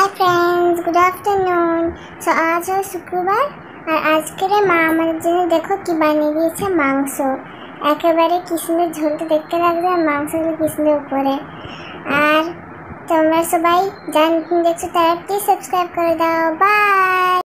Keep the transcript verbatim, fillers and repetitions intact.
हाय friends, good afternoon. So आज है शुक्रবার আর আজকের মা আমাদের জন্য দেখো কি বানিয়ে দিয়েছে মাংস। একেবারে কি সুন্দর ঝোলটা দেখতে লাগবে আর মাংসগুলো কি সুন্দর উপরে। আর তোমরা সবাই যারা নতুন দেখছো তারা প্লিজ সাবস্ক্রাইব করে দাও। বাই।